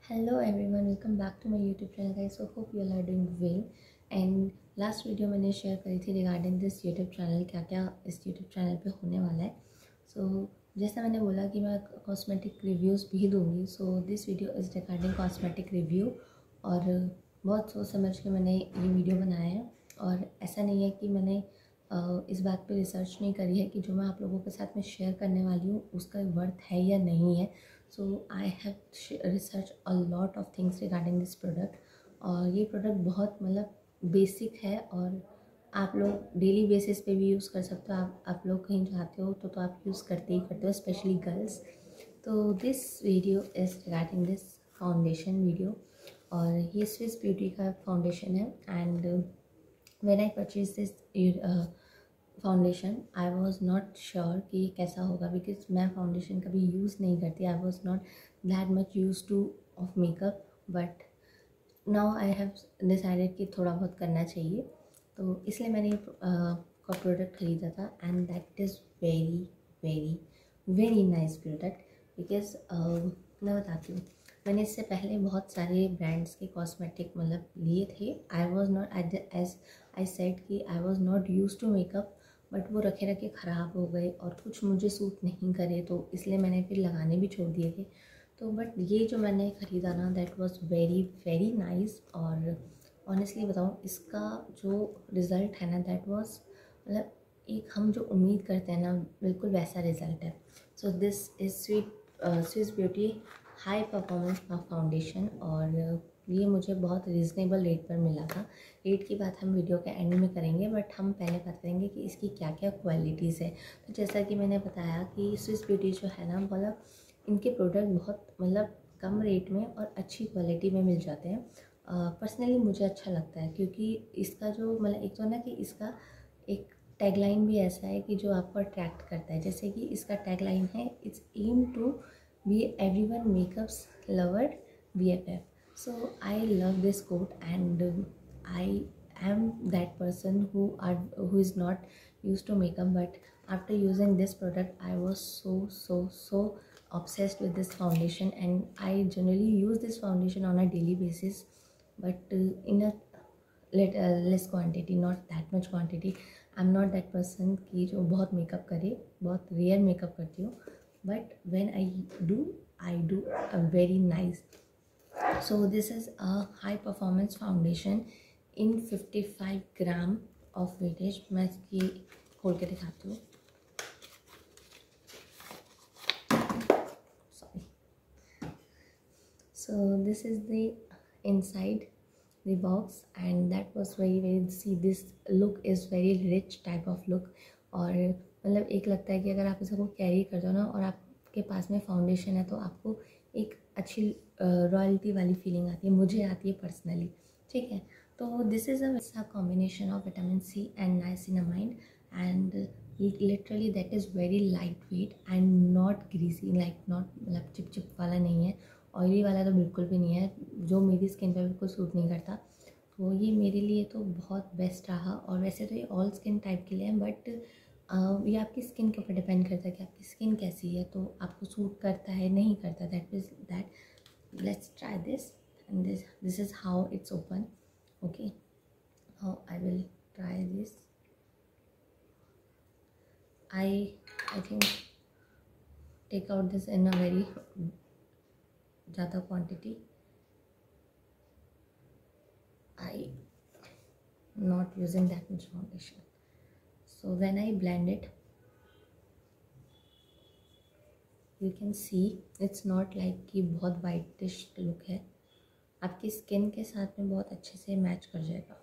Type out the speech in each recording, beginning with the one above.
Hello everyone, welcome back to my YouTube channel guys. So hope you all are doing well. And last video मैंने share करी थी regarding this YouTube channel, क्या क्या इस YouTube channel पे होने वाला है. So जैसा मैंने बोला कि मैं कॉस्मेटिक रिव्यूज़ भी दूँगी. So this video is regarding cosmetic review. और बहुत सोच समझ के मैंने ये वीडियो बनाया है. और ऐसा नहीं है कि मैंने इस बात पे रिसर्च नहीं करी है कि जो मैं आप लोगों के साथ में शेयर करने वाली हूँ उसका वर्थ है या नहीं है. So I have research a lot of things regarding this product. और ये प्रोडक्ट बहुत बेसिक है और आप लोग डेली बेसिस पे भी यूज़ कर सकते हो. आप लोग कहीं जाते हो तो आप यूज़ करते ही करते हो, स्पेशली गर्ल्स. तो this video is regarding this foundation video. और ये स्विस ब्यूटी का फाउंडेशन है. And when I purchase this foundation I was not sure कि ये कैसा होगा, बिकॉज मैं फाउंडेशन कभी यूज़ नहीं करती. I was not that much use to of makeup, but now I have decided कि थोड़ा बहुत करना चाहिए. तो इसलिए मैंने ये प्रोडक्ट ख़रीदा था. And that is very very very nice product. Because मैं बताती हूँ, मैंने इससे पहले बहुत सारे ब्रांड्स के कॉस्मेटिक लिए थे. I was not as I said कि I was not use to makeup, but वो रखे रखे ख़राब हो गए और कुछ मुझे सूट नहीं करे, तो इसलिए मैंने फिर लगाने भी छोड़ दिए थे. तो बट ये जो मैंने ख़रीदा ना, that was very very nice. और ऑनेस्टली बताऊँ, इसका जो रिज़ल्ट है ना, दैट वाज एक हम जो उम्मीद करते हैं ना, बिल्कुल वैसा रिज़ल्ट है. So this is Swiss beauty high performance foundation. और ये मुझे बहुत रीज़नेबल रेट पर मिला था. रेट की बात हम वीडियो के एंड में करेंगे, बट हम पहले बात करेंगे कि इसकी क्या क्या क्वालिटीज़ है. तो जैसा कि मैंने बताया कि स्विस ब्यूटी जो है ना, इनके प्रोडक्ट बहुत कम रेट में और अच्छी क्वालिटी में मिल जाते हैं. पर्सनली मुझे अच्छा लगता है, क्योंकि इसका जो एक तो ना कि इसका एक टैगलाइन भी ऐसा है कि जो आपको अट्रैक्ट करता है. जैसे कि इसका टैगलाइन है, it's aim to be everyone makeups lover BFF. So I love this quote, and I am that person who is not used to makeup, but after using this product I was so obsessed with this foundation. And I generally use this foundation on a daily basis, but in a less quantity, not that much quantity. I'm not that person कि जो बहुत makeup करे, बहुत rare makeup करती हूँ, but when I do a very nice. So this is a high performance foundation in 55 gram of weightage. मैं इसकी खोल के दिखाती हूँ. Sorry. So this is the inside the box, and that was very see, this look is very rich type of look. और एक लगता है कि अगर आप इसको कैरी करते हो ना और आपके पास में फाउंडेशन है, तो आपको एक अच्छी रॉयल्टी वाली फीलिंग आती है. मुझे आती है पर्सनली. ठीक है. तो this is a combination of vitamin C and niacinamide. And literally that is very light weight and not greasy, not cheap वाला नहीं है. ऑयली वाला तो बिल्कुल भी नहीं है, जो मेरी स्किन पर बिल्कुल सूट नहीं करता. तो ये मेरे लिए तो बहुत बेस्ट रहा. और वैसे तो ये ऑल स्किन टाइप के लिए है, बट ये आपकी स्किन के ऊपर डिपेंड करता है कि आपकी स्किन कैसी है, तो आपको सूट करता है नहीं करता. That is that. Let's try this. And this is how it's open. Okay, how I will try this. I think take out this in a very ज़्यादा quantity. I not using that much foundation. So when I blend it, you can see it's not like कि बहुत whitish look है. आपकी skin के साथ में बहुत अच्छे से मैच कर जाएगा.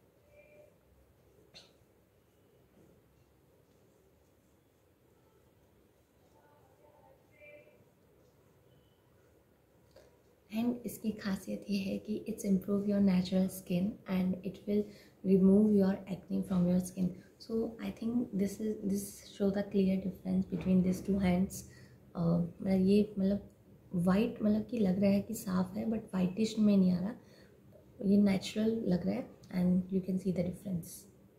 एंड इसकी खासियत ये है कि it's improve your natural skin and it will remove your acne from your skin. So I think this show the clear difference between this two hands. ये वाइट कि लग रहा है कि साफ़ है, बट वाइटिश में नहीं आ रहा. ये नेचुरल लग रहा है and you can see the difference.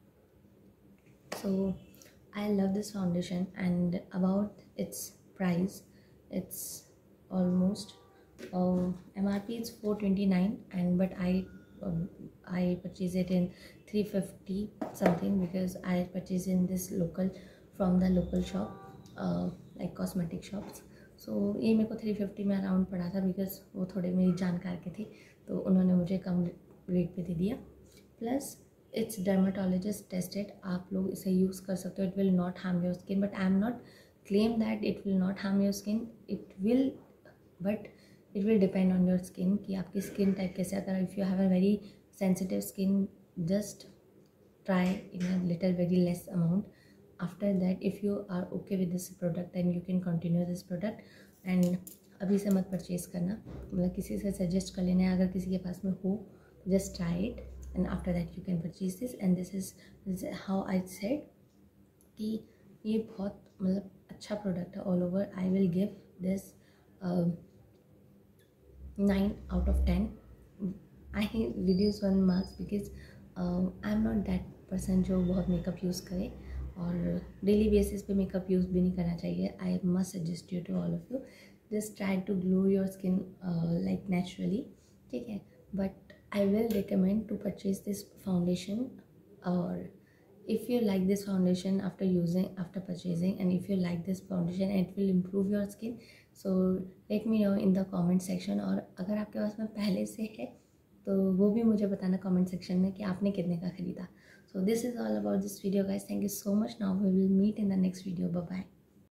So I love this foundation. And about its price, it's almost MRP is 429 and but I purchase it in 350 something because I purchase in this local from the local shop like cosmetic shops. So ये मेरे को 350 में around पड़ा था because वो थोड़े मेरी जानकार के थे तो उन्होंने मुझे कम रेट पे दे दिया. प्लस इट्स डर्माटोलॉजिस्ट टेस्टेड, आप लोग इसे यूज़ कर सकते हो. It will not harm your skin but I am not claim that it will not harm your skin. It will but it will depend on your skin कि आपकी skin type कैसे. अगर if you have a very sensitive skin just try in a little very less amount. After that if you are okay with this product then you can continue this product. and अभी से मत purchase करना, मतलब किसी से suggest कर लेना है अगर किसी के पास में हो. just try it and after that you can purchase this. and this is how I said कि ये बहुत मतलब अच्छा प्रोडक्ट है. All over I will give this 9 out of 10. I reduce 1 marks because I am not that person जो बहुत makeup use करे और डेली बेसिस पे मेकअप यूज़ भी नहीं करना चाहिए. I must suggest you to all of you just try to glow your skin like naturally, ठीक है. But I will recommend to purchase this foundation. और if you like this foundation after purchasing and if you like this foundation and it will improve your skin, so let me know in the comment section. और अगर आपके पास में पहले से है तो वो भी मुझे बताना कमेंट सेक्शन में कि आपने कितने का ख़रीदा. So this is all about this video guys. Thank you so much. Now we will meet in the next video. Bye bye.